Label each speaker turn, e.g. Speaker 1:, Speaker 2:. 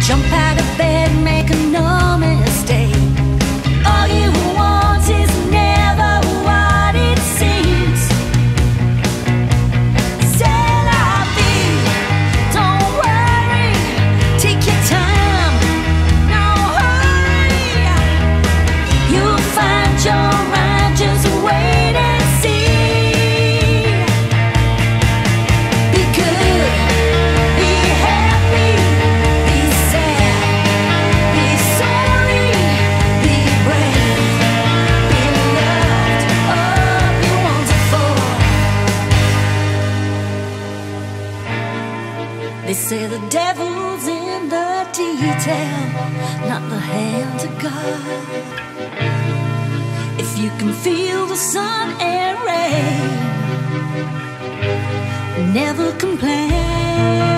Speaker 1: Jump out of bed, make no mistake. All you want is never what it seems. C'est la vie, don't worry, take your time, no hurry. You'll find your mind, just wait and see. Be good, be happy, be sad, be sorry, be brave, be loved, oh, be wonderful. They say the devil's in the detail, not the hand of God. If you can feel the sun and rain, never complain.